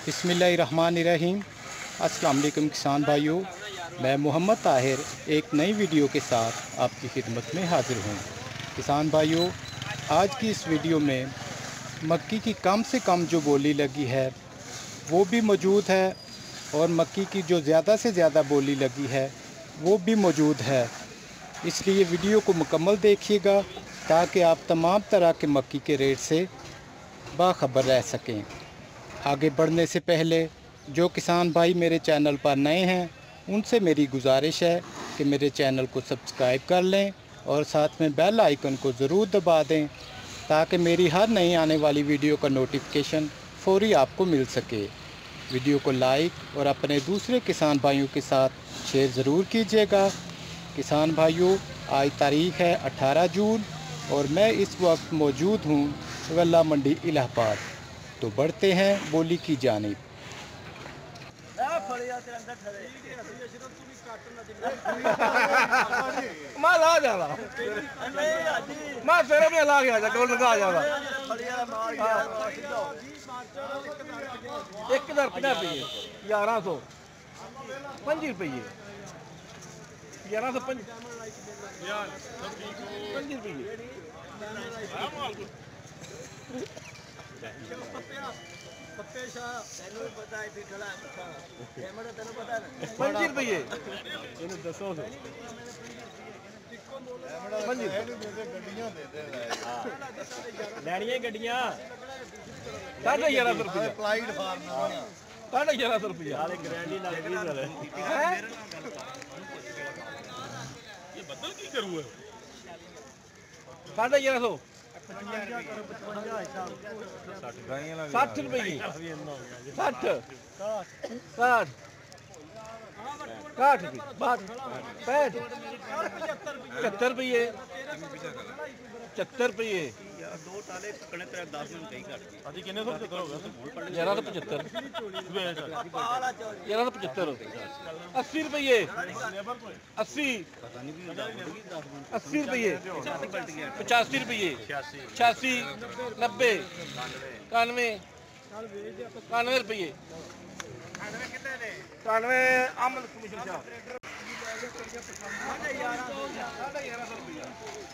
बिस्मिल्लाहिर्रहमानिर्रहीम। अस्सलाम वालेकुम किसान भाइयों, मैं मोहम्मद ताहिर एक नई वीडियो के साथ आपकी खिदमत में हाज़िर हूँ। किसान भाइयों, आज की इस वीडियो में मक्की की कम से कम जो बोली लगी है वो भी मौजूद है और मक्की की जो ज़्यादा से ज़्यादा बोली लगी है वो भी मौजूद है। इसलिए वीडियो को मुकम्मल देखिएगा ताकि आप तमाम तरह के मक्की के रेट से बाखबर रह सकें। आगे बढ़ने से पहले जो किसान भाई मेरे चैनल पर नए हैं उनसे मेरी गुजारिश है कि मेरे चैनल को सब्सक्राइब कर लें और साथ में बेल आइकन को ज़रूर दबा दें ताकि मेरी हर नई आने वाली वीडियो का नोटिफिकेशन फ़ौरी आपको मिल सके। वीडियो को लाइक और अपने दूसरे किसान भाइयों के साथ शेयर ज़रूर कीजिएगा। किसान भाइयों, आज तारीख़ है 18 जून और मैं इस वक्त मौजूद हूँ गल्ला मंडी इलाहाबाद। तो बढ़ते हैं बोली की जानिब। लैनियां गड्डियां 11,500 रुपया फ्लाइट फार्म 11,500 रुपया वाले गारंटी लग गई है। ये बदल की करूं है 11,500 60 रुपये 60 60 60 65 75 रुपये 75 रुपये दो टाले कने तेरा 10 दिन कहीं घट गई अजी किन्ने 175 हो गया 1175 1175 80 रुपये 80 80 रुपये 85 रुपये 86 90 91 91 रुपये 91 अमल कमीशन शाह 11,500 रुपया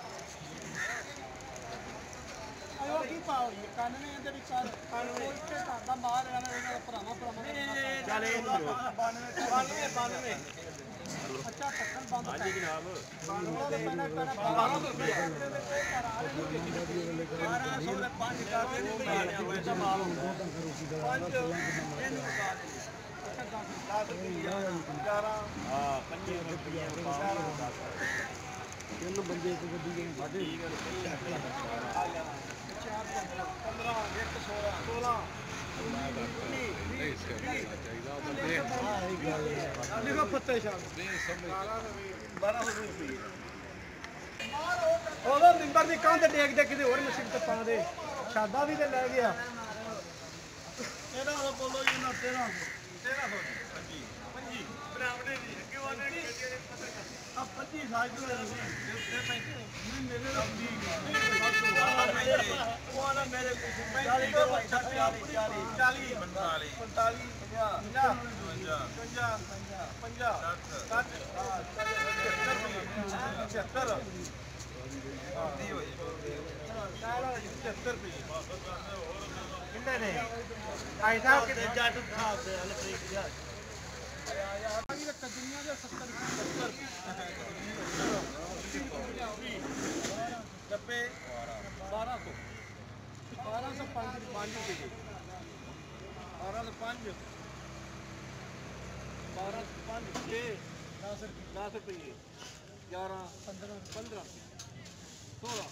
मिंबर की कंध टेक दे किसी होर मशीन ते पा दे शादा भी ते लै गया बोलो जी ना 10 रुपये 11 15 16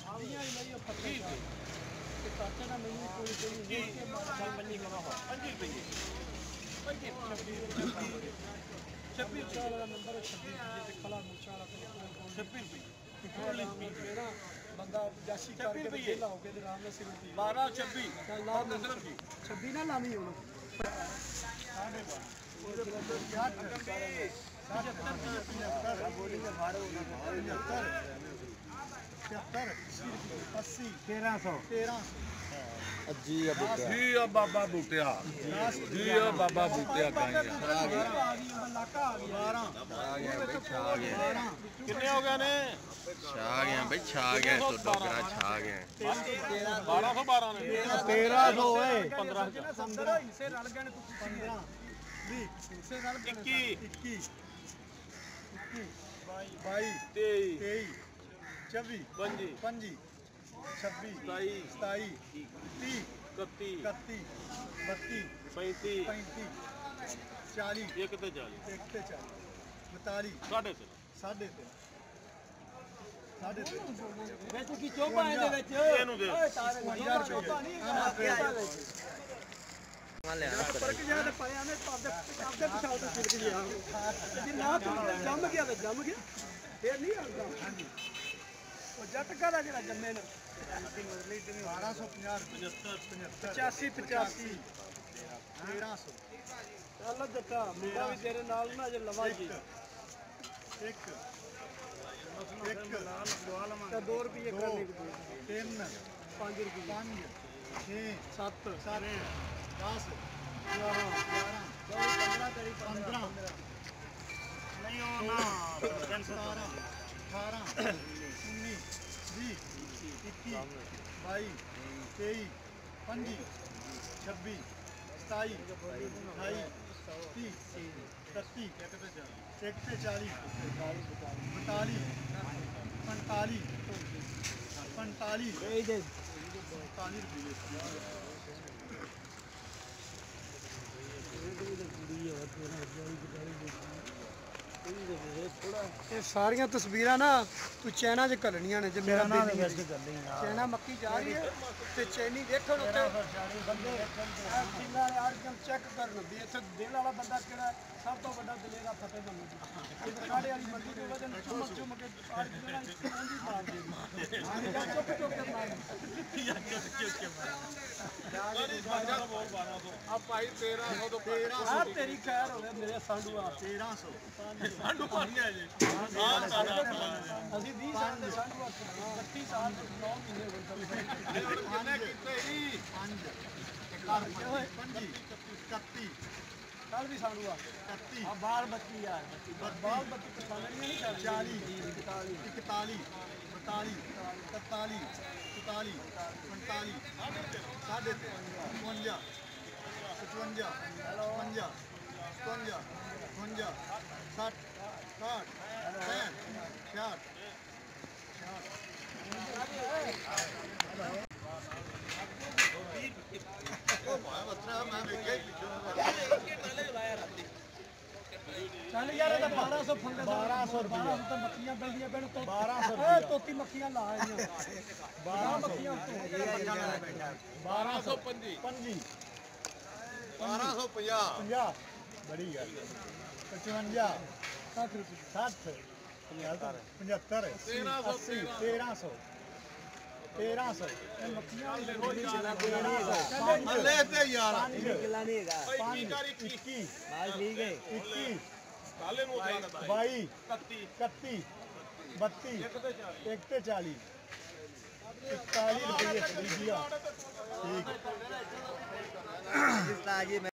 बंदा जासी करके वेला हो के आराम से 12 26 ना लामी हो 75 80 1300 जी बाबा बूटिया जी बाबा बूटिया गाइयां कितने हो गए ने छा गया भाई छा गया तो डोगरा छा गया 1212 ने 1300 है 15 हिस्से रल गए ने 15 20 हिस्से रल गए 21 22 23 24 25 26 27 30 31 32 33 40 एक ते 40 42 साढ़े से साढ़े ਵਿੱਚ ਕੀ ਚੋਪਾ ਇਹਦੇ ਵਿੱਚ ਇਹਨੂੰ ਦੇ ਚੋਪਾ ਨਹੀਂ ਪਰ ਕਿ ਜਿਹੜਾ ਪਾਇਆ ਨੇ ਆਪਦੇ ਪਿਛਾਲ ਤੋਂ ਛਿੜਕ ਗਿਆ ਜੇ ਨਾ ਜੰਮ ਗਿਆ ਤਾਂ ਜੰਮ ਗਿਆ ਫੇਰ ਨਹੀਂ ਆਉਂਦਾ ਉਹ ਜੱਟ ਕਾਦਾ ਜਿਹੜਾ ਜੰਮੇ ਨੇ 1250 85 1300 ਚੱਲ ਜੱਟਾ ਮੁੰਡਾ ਵੀ ਤੇਰੇ ਨਾਲ ਨਾ ਜੇ ਲਵਾ ਜੀ ਇੱਕ ਤਾਂ 2 ਰੁਪਏ ਕਰਨੇ ਕੋ 3 5 ਰੁਪਏ 5 6 7 7 10 11 15 ਤੇਰੀ 15 नहीं हो ना 17 18 19 20 21 22 23 25 26 27 28 30 31 41 42 45 ਇਹ ਦੇ 45 ਰੁਪਏ ਇਹ ਸਾਰੀਆਂ ਤਸਵੀਰਾਂ ਨਾ ਤੂੰ ਚੈਨਾ 'ਚ ਘੱਲਣੀਆਂ ਨੇ ਜੇ ਮੇਰਾ ਦਿਲ ਨਹੀਂ ਚੈਨਾ ਮੱਕੀ ਜਾ ਰਹੀ ਹੈ ਤੇ ਚੈਨੀ ਦੇਖਣ ਉੱਤੇ ਬੰਦੇ ਜਿੰਨਾ ਆਰਗਨ ਚੈੱਕ ਕਰਨ ਹੁੰਦੀ ਇੱਥੇ ਦਿਲ ਵਾਲਾ ਬੰਦਾ ਕਿਹੜਾ ਸਭ ਤੋਂ ਵੱਡਾ ਦਲੇਰਾ ਫਤਿਹ ਬਣੂ ਇਹ ਕਾੜੇ ਵਾਲੀ ਮੰਡੀ ਦੇ ਵਜਨ ਚੁੰਮ ਕੇ ਆਰਗਨ ਨਾਲ ਚੁੰਮ ਮਾਰ ਦੇ ਚੁੱਕ ਕੇ ਮਾਰ आ भाई 1300 तो ਆ ਤੇਰੀ ਖੈਰ ਹੋਵੇ ਮੇਰੇ ਸੰਡੂਆ 1300 सांडू पानी है जी ਅਸੀਂ 20 ਸਾਲ ਦੇ ਸੰਡੂਆ 32 ਸਾਲ ਦੇ 9 ਮਹੀਨੇ ਹੋ ਗਏ कितने कितने ही 25 31 ਕੱਲ ਵੀ ਸੰਡੂਆ 31 ਆ ਬਾਲ ਬੱਤੀ ਯਾਰ ਬਾਲ ਬੱਤੀ ਪਛਾਣਨੀਆਂ ਨਹੀਂ ਚੱਲਦੀ 41 41 42 43 44 45 साढ़े 52 55 56 57 60 60 60 ਚੱਲ ਯਾਰ ਇਹਦਾ 1200 ਫੰਡੇ 1200 ਰੁਪਏ ਤਾਂ ਮੱਖੀਆਂ ਪੈਂਦੀਆਂ ਪੈਣ ਤੋਂ 1200 ਓਏ ਤੋਤੀ ਮੱਖੀਆਂ ਲਾ ਆਈਆਂ 12 ਮੱਖੀਆਂ ਉੱਤੇ 1250 25 1250 50 ਬੜੀ ਗੱਲ 55 60 ਰੁਪਏ 60 75 80 1300 1300 ਇਹ ਮੱਖੀਆਂ ले ते यार ਕਿਲਾ ਨਹੀਂ ਹੈਗਾ 21 ਮਾਲ ਠੀਕ ਹੈ 21 काले नु 22 31 31 32 1 ਤੇ 40 41 ਰੁਪਏ ਖਰੀਦਿਆ ਠੀਕ